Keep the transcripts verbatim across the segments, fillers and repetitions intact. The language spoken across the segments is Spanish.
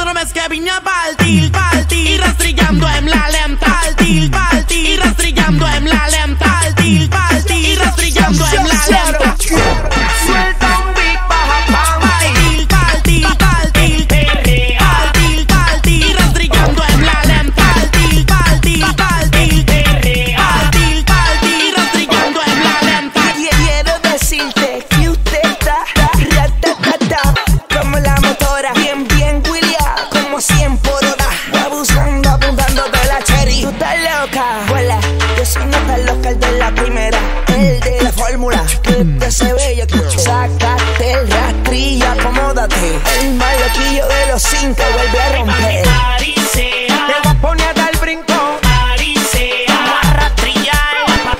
no ves que vine a partir, partir y rastrillando en la lenta, partir, partir y rastrillando en la lenta, partir, partir y rastrillando en la lenta. Suelta un beat, baja pa' partir, partir, partir, partir, partir y rastrillando en la lenta, partir, partir, partir, partir, partir y rastrillando en la lenta. Quiero decirte que usted está ratatata, como la motora, bien, bien William, como cien por hora. Va buscando, apuntando de la cherry. Tú estás loca, vuela. Yo soy no tan loca, el de la primera, el de la fórmula. Que te se ve, yo quiero. Sácate el rastrillo, acomódate. El maloquillo de los cinco vuelve a romper. Te voy a poner a dar brinco. Vamos a rastrillar.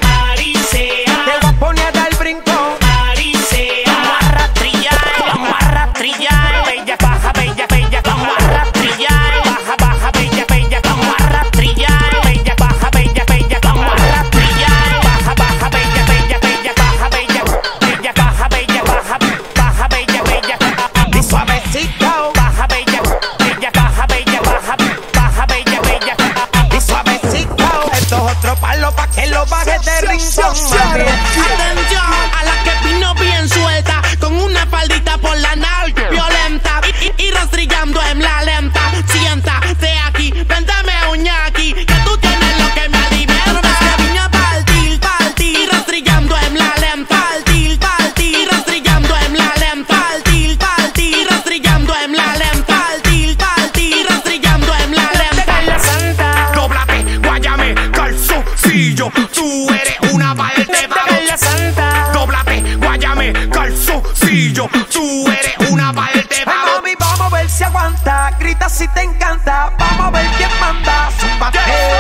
Te voy a poner a dar brinco. Vamos a rastrillar. Vamos a rastrillar. Bella, baja, bella, bella. Vamos a rastrillar. Baja, baja, bella, bella. Vamos a rastrillar. Bella, baja, bella, bella. Vamos a rastrillar. Baja, baja, bella, bella, bella. Baja, bella, bella, baja, bella, baja, baja, bella, bella. Y suavecito. Baja, bella, bella, baja, bella, baja, baja, bella, bella. Y suavecito. Esto es otro palo pa' que lo bajes de rincón, mami. Atención a la que vino bien suelta, con una faldita por la nalga violenta y, y, y rastrillando en la lenta. Siéntate aquí, véndame uña aquí, que tú tienes lo que me alimenta. No ves que vine a partir, partir y rastrillando en la lenta, partir, partir y rastrillando en la lenta, partir, partir y rastrillando en la lenta, partir, partir y rastrillando en la lenta. La santa. Dóblate, guáyame, calzoncillo. Tú eres una parte De la santa. Dóblate, guáyame, calzoncillo. Tú eres una parte Ay, mami, vamos a ver si aguanta. Grita si te encanta. Vamos a ver quién manda. Zúmbate.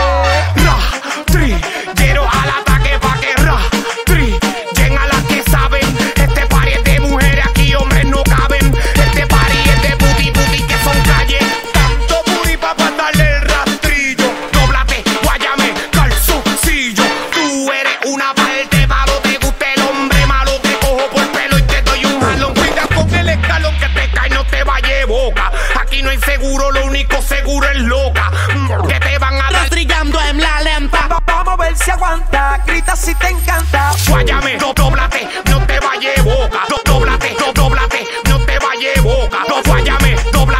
Rastrillero al ataque pa' que rastrillen a las que saben. Este party es de mujeres, aquí hombres no caben. Este party es de booty, booty que son calles. Tanto booty pa' darle el rastrillo. Dóblate, guáyame, calzoncillo. Tú eres una parte malo, te gusta el hombre malo. Te cojo por pelo y te doy un jalón. Cuida con el escalón que te cae, no te vayas boca. Aquí no hay seguro, lo único seguro es loca. Mm, Que te van a dar Rastrillando en la lenta. Va- Vamos a ver si aguanta. Grita si te encanta. Guáyame, do- dóblate, no te vayas boca. Do- Dóblate, do- dóblate, no te vayas boca. Do- Guáyame, dóblate.